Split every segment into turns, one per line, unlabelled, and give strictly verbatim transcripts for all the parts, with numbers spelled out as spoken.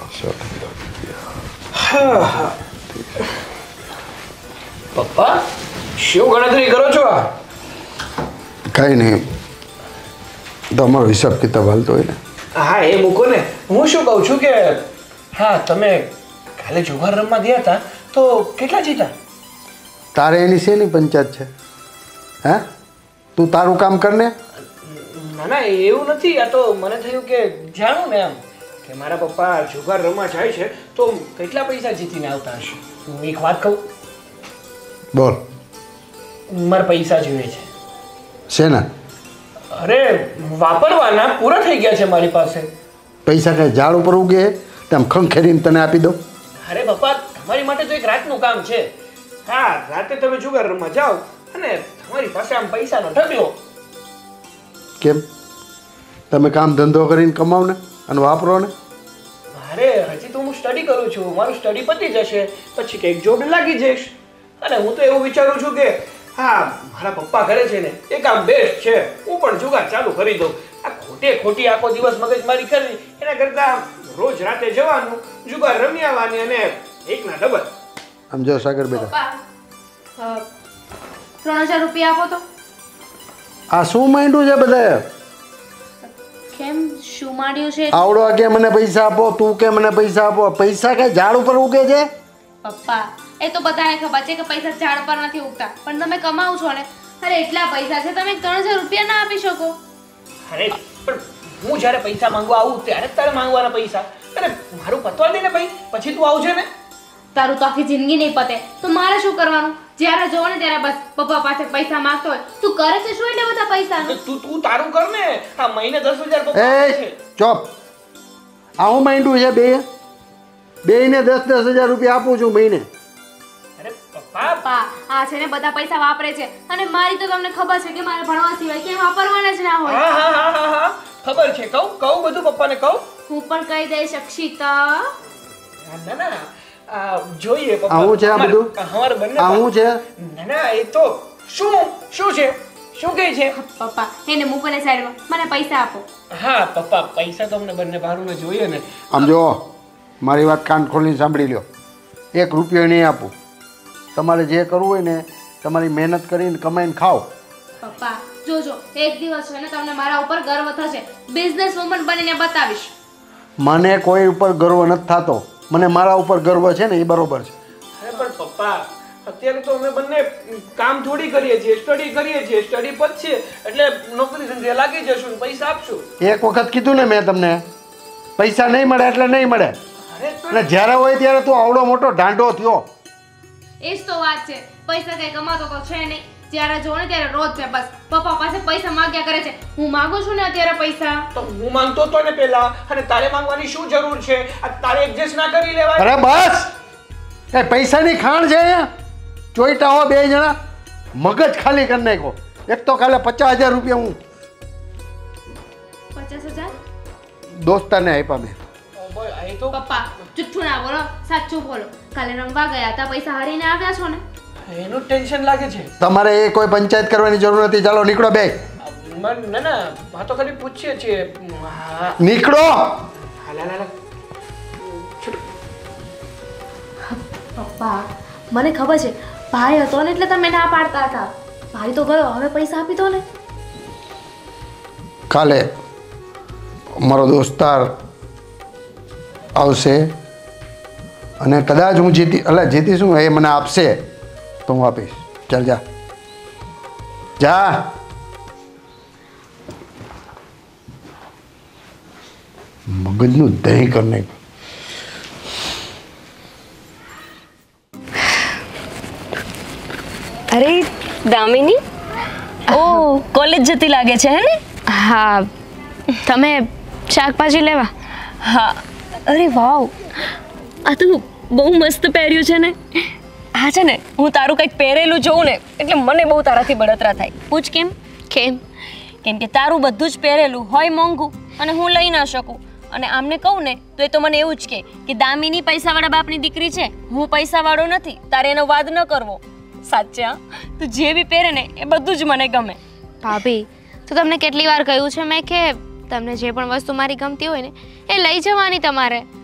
પપ્પા શું ગણતરી કરો છો આ?
કઈ નહીં, તમારો હિસાબ કિતાબ હાલતો હોય ને.
હા એ મૂકો ને. હું શું કહું છું કે હા તમે કાલે જુગાર રમવા ગયા હતા તો કેટલા જીતા?
તારે એની શેની પંચાયત છે? હે, તું તારું કામ કર ને.
ના ના એવું નથી, આ તો મને થયું કે જાણું ને એમ કે મારા પપ્પા જુગાર રમવા જાય છે તો કેટલા પૈસા જીતીને આવતા હશે. હું એક વાત કહું?
બોલ.
મારા પૈસા જોઈએ છે.
શેના?
અરે વાપરવાના પૂરા થઈ ગયા છે મારી પાસે.
પૈસા કઈ ઝાડ ઉપર ઉગે તેમ ખંખેરીને તને આપી દો?
અરે પપ્પા તમારી માટે તો એક રાતનું કામ છે. હા રાતે તમે જુગાર રમવા જાઓ અને તમારી પાસે આમ પૈસાનો ઢગલો.
કેમ? તમે કામ ધંધો કરીને કમાવ ને અને વાપરો ને.
અરે હજી તો હું સ્ટડી કરું છું, મારું સ્ટડી પતી જશે પછી કંઈક જોબ લાગી જઈશ. અને હું તો એવું વિચારું છું કે હા મારા પપ્પા કરે છે ને એ કામ બેસ્ટ છે, હું પણ જુગાર ચાલુ કરી દઉં. આ ખોટે ખોટી આખો દિવસ મગજમારી કરવી એના કરતાં રોજ રાતે જવાનું, જુગાર રમી આવવાની અને એકના ડબલ.
સમજો સાગર બેટા?
ત્રણ હજાર રૂપિયા આપો તો.
આ શું માંડ્યું છે બધા?
કેમ શું માંડ્યું છે?
આવડો કે મને પૈસા આપો, તું કે મને પૈસા આપો. પૈસા કઈ ઝાડ ઉપર ઉગે છે?
પપ્પા એ તો બધાને ખબર છે કે પૈસા ઝાડ પર નથી ઉગતા, પણ તમે કમાવ છો ને. અરે એટલા પૈસા છે, તમે ત્રણ હજાર રૂપિયા ના આપી શકો?
અરે પણ હું જ્યારે પૈસા માંગવા આવું ત્યારે જ તારે માંગવાના પૈસા. અરે મારું પતવા દે ને ભાઈ, પછી તું આવજે ને.
તારું તો આખી જિંદગી નહીં પતે તો મારે શું કરવાનું? જ્યારે જોવો ને ત્યારે બસ પપ્પા પાસે પૈસા માંગતો હોય. તું કરે છે શું એટલે બધા પૈસા?
તું તું તારું કર ને. આ મહિને દસ હજાર પપ્પા
એ ચોપ. આવું માંડ્યું છે બે બે ને દસ દસ હજાર રૂપિયા આપું છું મહિને.
અરે પપ્પા
પપ્પા આ છે ને બધા પૈસા વાપરે છે અને મારી તો તમને ખબર છે કે મારે ભણવા સિવાય ક્યાંય વાપરવાના જ ના હોય.
હા હા હા હા હા ખબર છે. કહું કહું બધું પપ્પાને કહું?
હું પણ કહી દઈશ અક્ષિતા.
ના ના આ જોઈએ પપ્પા.
આવું છે આ બધું?
અમારે બંને
આવું છે?
ના ના એ તો શું શું છે? શું કહે છે?
પપ્પા એને મૂકો ને સાઈડમાં, મને પૈસા આપો.
હા પપ્પા પૈસા તો અમને બંને ભારુને જોઈએ ને.
આમ જો મારી વાત કાન ખોલીને સાંભળી લ્યો. એક રૂપિયો નહીં આપું. તમારે જે કરવું હોય ને તમારી મહેનત કરીને કમાઈને ખાઓ.
પપ્પા જોજો એક દિવસ છે ને તમને મારા ઉપર ગર્વ થશે. બિઝનેસ વુમન બનીને બતાવીશ.
મને કોઈ ઉપર ગર્વ નથી થતો. મને મારા ઉપર ગર્વ છે ને એ બરોબર છે.
અરે પણ પપ્પા અત્યારે તો અમે બંને કામ થોડી કરીએ છીએ, સ્ટડી કરીએ છીએ. સ્ટડી પતશે એટલે નોકરી ધંધે લાગી જશું, પૈસા આપશું.
એક વખત કીધું ને મેં તમને, પૈસા નહીં મળે એટલે નહીં મળે. અને જ્યારે હોય ત્યારે તું આવડો મોટો ઢાંઢો થયો.
એ જ તો વાત છે. પૈસા કઈ કમાતો તો છે નહીં. જ્યારે જો ને ત્યારે રોજ છે બસ પપ્પા પાસે પૈસા માંગ્યા કરે છે. હું માંગુ છું ને અત્યારે પૈસા.
તો હું માંગતો તો ને પેલા, અને તારે માંગવાની શું જરૂર છે? આ તારે એડજસ્ટ ના કરી લેવાય?
અરે બસ એ પૈસાની ખાણ છે અહીંયા. ચોઈટા હો બે જણા, મગજ ખાલી કરી નાખો. એક તો કાલે પચાસ હજાર રૂપિયા હું
પચાસ હજાર
દોસ્તાને આપ્યા મેં.
પપ્પા જુઠ્ઠું ના બોલો, સાચું બોલો. કાલે રમવા ગયા હતા, પૈસા હારીને આવ્યા છો ને?
એનું ટેન્શન લાગે છે.
તમારે એ કોઈ પંચાયત કરવાની જરૂર નથી. ચાલો નીકળો બે.
ના ના આ તો ખાલી પૂછીએ છીએ.
નીકળો.
પપ્પા મને ખબર છે ભાઈ હતો ને એટલે તમે ના પાડતા હતા. ભાઈ તો ગયો, હવે પૈસા આપી દો ને.
કાલે મારો દોસ્તાર આવશે અને કદાચ હું જીતી એટલે જીતીશું એ મને આપશે તો હું આપીશ. ચાલ જા જા. મગજનું દહીં કરી નાખ.
અરે દામિની, ઓ કોલેજ જતી લાગે છે હે ને?
હા તમે શાકભાજી લેવા?
હા. અરે વાવ, આ તો બહુ મસ્ત પહેર્યું છે ને. હા છે ને હું તારું કંઈક પહેરેલું જોઉં ને એટલે મને બહુ તારાથી બળતરા થાય. પૂછ કેમ? કેમ? કેમ કે તારું બધું જ પહેરેલું હોય મોંઘું અને હું લઈ ના શકું. અને આમને કહું ને તો એ તો મને એવું જ કહે કે દામિની પૈસાવાળા બાપની દીકરી છે, હું પૈસાવાળો નથી, તારે એનો વાદ ન કરવો. સાચે હા, તું જે બી પહેરે ને એ બધું જ મને ગમે.
ભાભી તો તમને કેટલી વાર કહ્યું છે મેં કે તમને જે પણ વસ્તુ મારી ગમતી હોય ને એ લઈ જવાની તમારે.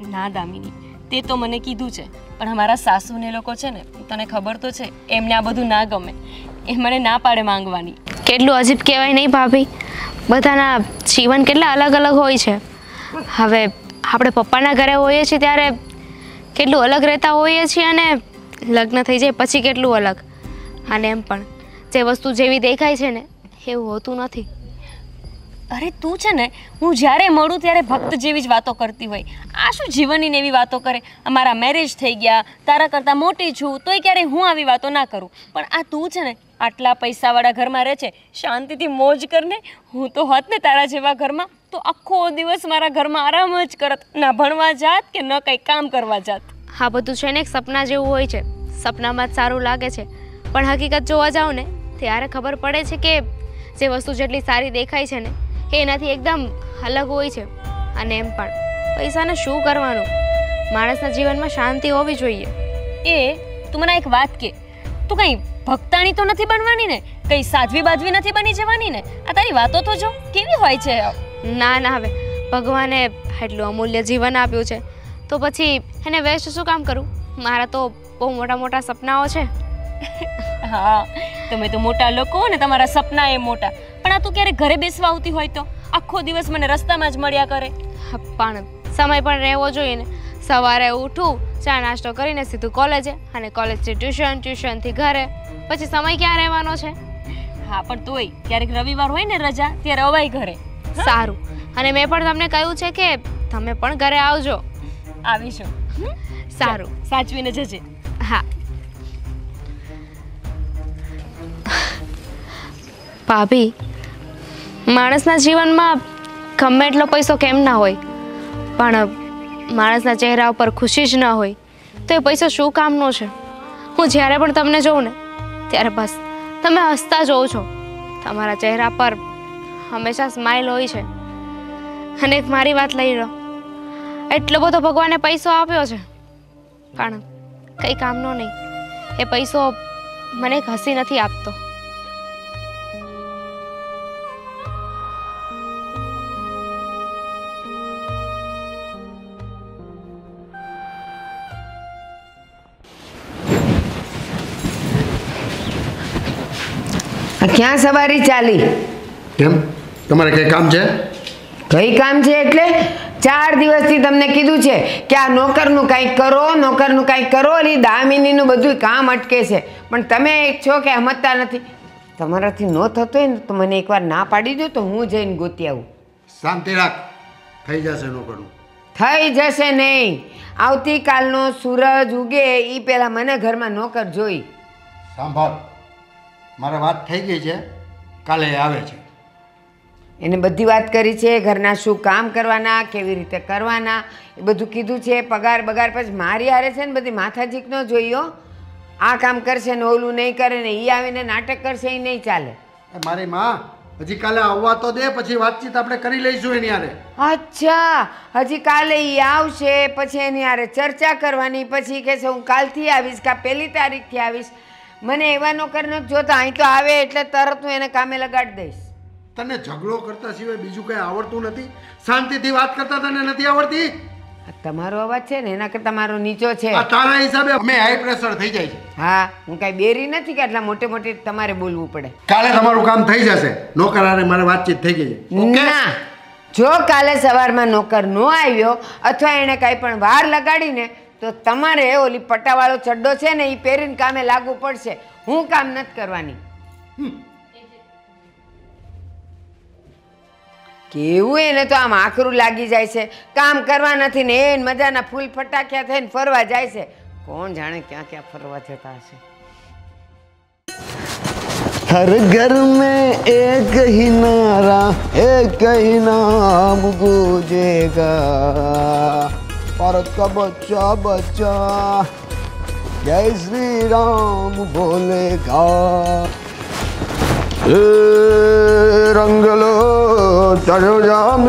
ના દામિની, તે તો મને કીધું છે, પણ અમારા સાસુને લોકો છે ને, તને ખબર તો છે, એમને આ બધું ના ગમે. એ મને ના પાડે માંગવાની.
કેટલું અજીબ કહેવાય નહીં ભાભી, બધાના જીવન કેટલા અલગ અલગ હોય છે. હવે આપણે પપ્પાના ઘરે હોઈએ છીએ ત્યારે કેટલું અલગ રહેતા હોઈએ છીએ, અને લગ્ન થઈ જાય પછી કેટલું અલગ. અને એમ પણ જે વસ્તુ જેવી દેખાય છે ને એવું હોતું નથી.
અરે તું છે ને, હું જ્યારે મળું ત્યારે ભક્ત જેવી જ વાતો કરતી હોય. આ શું જીવનની એવી વાતો કરે? અમારા મેરેજ થઈ ગયા, તારા કરતાં મોટી છું, તોય ક્યારેય હું આવી વાતો ના કરું. પણ આ તું છે ને, આટલા પૈસાવાળા ઘરમાં રહે છે, શાંતિથી મોજ કરને. હું તો હોત ને તારા જેવા ઘરમાં, તો આખો દિવસ મારા ઘરમાં આરામ જ કરત, ના ભણવા જાત કે ન કંઈ કામ કરવા જાત.
આ બધું છે ને એક સપના જેવું હોય છે. સપનામાં જ સારું લાગે છે, પણ હકીકત જોવા જાઓ ને ત્યારે ખબર પડે છે કે જે વસ્તુ જેટલી સારી દેખાય છે ને એ એનાથી એકદમ અલગ હોય છે. અને એમ પણ પૈસાને શું કરવાનું, માણસના જીવનમાં શાંતિ હોવી જોઈએ.
એ તું મને એક વાત કે, તું કંઈ ભક્તાણી તો નથી બનવાની ને? કંઈ સાધ્વી બાધવી નથી બની જવાની ને? આ તારી વાતો તો જો કેવી હોય છે.
ના ના, હવે ભગવાને એટલું અમૂલ્ય જીવન આપ્યું છે તો પછી એને વેસ્ટ શું કામ કરું? મારા તો બહુ મોટા મોટા સપનાઓ છે.
હા, તમે તો મોટા લોકો ને, તમારા સપના એ મોટા. પણ આ તું ક્યારે ઘરે બેસવા આવતી હોય તો આખો દિવસ મને રસ્તામાં જ મળ્યા કરે.
પણ સમય પણ રહેવો જોઈએ ને. સવારે ઉઠું, ચા નાસ્તો કરીને સીધું કોલેજે, અને કોલેજથી ટ્યુશન, ટ્યુશનથી ઘરે, પછી સમય ક્યાં રહેવાનો છે?
હા, પણ તોય ક્યારેક રવિવાર હોય ને રજા, ત્યારે અવાય ઘરે.
સારું, અને મેં પણ તમને કહ્યું છે કે તમે પણ ઘરે આવજો.
આવીશું.
સારું,
સાચવીને જજે.
હા. ભાભી, માણસના જીવનમાં ગમે એટલો પૈસો કેમ ના હોય, પણ માણસના ચહેરા ઉપર ખુશી જ ના હોય તો એ પૈસો શું કામનો છે? હું જ્યારે પણ તમને જોઉં ને ત્યારે બસ તમે હસતા જોઉં છો. તમારા ચહેરા પર હંમેશા સ્માઇલ હોય છે. અને એક મારી વાત લઈ લો, એટલો બધો ભગવાને પૈસો આપ્યો છે પણ કંઈ કામનો નહીં. એ પૈસો મને એક હસી નથી આપતો.
ક્યાં સવારી ચાલી?
કેમ, તમારે કંઈ કામ છે?
કઈ કામ છે એટલે? ચાર દિવસથી તમને કીધું છે કે આ નોકરનું કંઈક કરો, નોકરનું કંઈક કરો. ઓલી દામિનીનું બધું કામ અટકે છે, પણ તમે છો કે સમજતા નથી. તમારાથી ન થતો હોય ને તો મને એકવાર ના પાડી દો તો હું જઈને ગોતી આવું.
શાંતિ રાખ, થઈ જશે નોકરનું.
થઈ જશે નહીં. આવતીકાલનો સૂરજ ઉગે એ પહેલાં મને ઘરમાં નોકર જોઈ.
સાંભળ, મારે વાત થઈ ગઈ છે, કાલે આવે છે.
એને બધી વાત કરી છે, ઘરના શું કામ કરવાના, કેવી રીતે કરવાના, એ બધું કીધું છે. પગાર બગાર પછી મારી હારે છે ને બધી માથાજીક ન જોઈયો. આ કામ કરશે ને ઓલું નહીં કરે ને એ આવીને નાટક કરશે, એ નહીં ચાલે.
મારી માં હજી કાલે આવવા તો દે, પછી વાતચીત આપણે કરી લઈશું એની હારે.
અચ્છા, હજી કાલે એ આવશે, પછી એની હારે ચર્ચા કરવાની, પછી કહેશે હું કાલથી આવીશ કે પહેલી તારીખથી આવીશ. મને એવા નોકર નથી જોતા. અહીં તો આવે એટલે તરત હું એને કામે લગાડી દઈશ.
તને ઝઘડો કરતા સિવાય બીજું કંઈ આવડતું નથી? શાંતિથી વાત કરતા તને નથી આવડતી?
તમારો અવાજ છે ને એના કરતાં મારો નીચો છે.
આ તારા હિસાબે અમે હાઈ પ્રેશર થઈ જાય છે.
હા, હું કાંઈ બેરી નથી કે આટલા મોટે મોટે તમારે બોલવું પડે.
કાલે તમારું કામ થઈ જશે. નોકર હારે મારે વાતચીત થઈ ગઈ છે.
ના, જો કાલે સવારમાં નોકર ન આવ્યો અથવા એને કાંઈ પણ વાર લગાડીને તો તમારે ઓલી પટ્ટાવાળો ચડ્ડો છે ને એ પહેરીને કામે લાગવું પડશે. હું કામ નથી કરવાની. કેવું એને તો આમ આખરું લાગી જાય છે. કામ કરવા નથી ને એ મજાના ફૂલ ફટાક્યા થઈને ફરવા જાય છે. કોણ જાણે ક્યાં ક્યાં ફરવા જતા હશે.
हर घर में एक ही नारा एक ही नाम गूंजेगा, भारत का बच्चा बच्चा जय श्री राम बोलेगा, रंग लो चढ़ो जाम.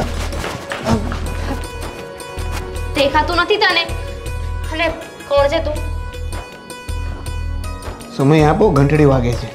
દેખાતું નથી તને? અને કોણ છે તું?
સમય આપો, ઘંટડી વાગે છે.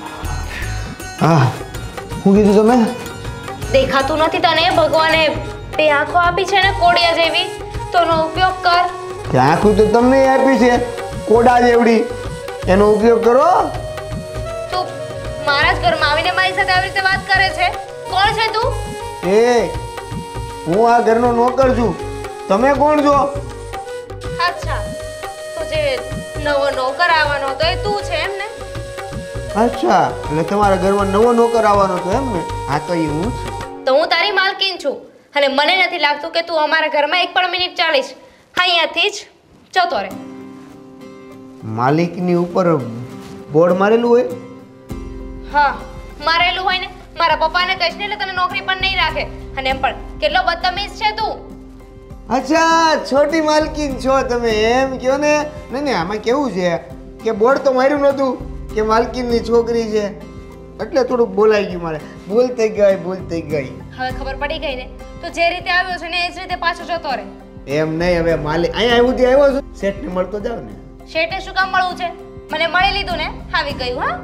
હા, હું કીધું તમે?
દેખાતું નથી તને? ભગવાને તે આંખો આપી છે ને કોડિયા જેવી, તો એનો ઉપયોગ કર.
કે આખું તો તમને આપી છે કોડા જેવડી, એનો ઉપયોગ કરો.
તું મારા જ ઘરમાં આવીને મારી સાથે આવી રીતે વાત કરે છે? કોણ છે તું?
એ હું આ ઘરનો નોકર છું, તમે કોણ છો?
અચ્છા, તો જે નવો નોકર આવવાનો હતો એ તું છે એમ ને?
અચ્છા, એટલે તમારા ઘરમાં નવો નોકર આવવાનો હતો એમ ને? હા તો એ હું છું.
તો હું તારી માલકીન છું અને મને નથી લાગતું કે તું અમારા ઘરમાં એક પણ મિનિટ ચાલીશ. અહીંયાથી જ જતો રહે.
માલિકની ઉપર બોર્ડ મારેલું હોય?
હા, મારેલું હોય ને. મારા પપ્પાને કહીશ ને એટલે તને નોકરી પણ નહીં રાખે. અને એમ પણ કેટલો બદતમીઝ છે તું.
અચ્છા, છોટી માલકીન છો તમે એમ કહો ને? નહીં નહીં, આમાં કેવું છે કે બોર્ડ તો માર્યું નહોતું કે માલકીનની છોકરી છે, એટલે થોડુંક બોલાઈ ગયું મારે. ભૂલ થઈ ગઈ, ભૂલ થઈ ગઈ.
હવે ખબર પડી ગઈ ને? તો જે રીતે આવ્યો છે ને એ જ રીતે પાછો જતો રહે.
એમ નહીં, હવે માલિક અહીંયા આવ્યું ત્યાં આવ્યો છું, શેઠને મળતો જાવ ને.
શેઠે શું કામ મળવું છે? મને મળી લીધું ને, આવી ગયું. હા,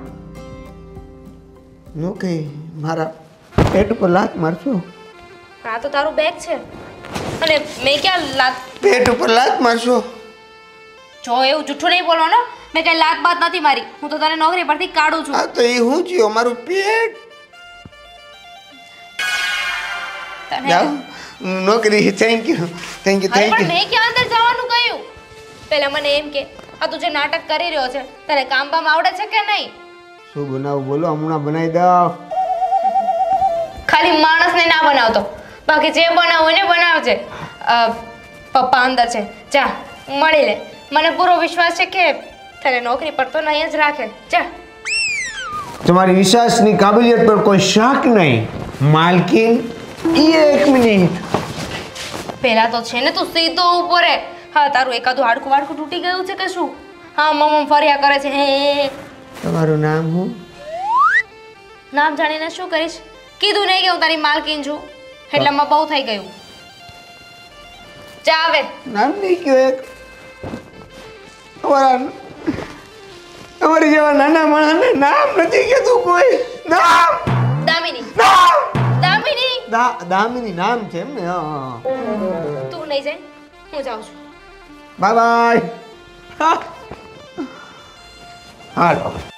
નો કઈ મારા પેટ ઉપર લાત મારશો?
આ તો તારું બેગ છે અને મેં ક્યાં લાત.
પેટ ઉપર લાત મારશો?
જો એવું જૂઠું નહીં બોલવાનો. મેં કઈ લાત બાત નથી મારી. હું તો તને નોકરી પરથી કાઢું છું.
હા તો એ હું થયો, મારું પેટ.
તને
જાઓ નોકરી. થેન્ક યુ, થેન્ક યુ,
અરે
થેન્ક
પણ
યુ.
મેં ક્યાં અંદર જવાનું કહ્યું? પહેલા મને એમ કે આ તું જે નાટક કરી રહ્યો છે તને કામ બામ આવડે છે કે નહીં?
શું બનાવું બોલો, હમણાં બનાવી દઉં.
ખાલી માણસને ના બનાવતો, બાકી જે બનાવવું એને બનાવજે. અ, પપ્પા અંદર છે, જા મળી લે. મને પૂરો વિશ્વાસ છે કે તને નોકરી પર તો નહીં જ રાખે. જા.
તમારી વિશ્વાસની કાબિલિયત પર કોઈ શક નહીં માલકીન. એ એક મિનિટ.
પહેલા તો છે ને તું સીધો ઊભો રહે. હા, તારું એકાદું હાડકું વાડકું તૂટી ગયું છે કે શું? હા, મમ્મ ફર્યા કરે છે. હે
તમારું નામ હું?
નામ જાણીને શું કરીશ? કીધું નહીં કે હું તારી માલકીન છું, એટલામાં બહુ થઈ ગયું. જા આવે.
નામ નહીં કયો એક. અમારા અમારી જેવા નાના માણસને નામ નથી કીધું કોઈ. નામ
દામિની.
નામ
દામિની.
દા દામિની નામ છે એમ ને? હા હા.
તું નહીં જાય, હું જાઉં છું.
Bye bye. હાલો.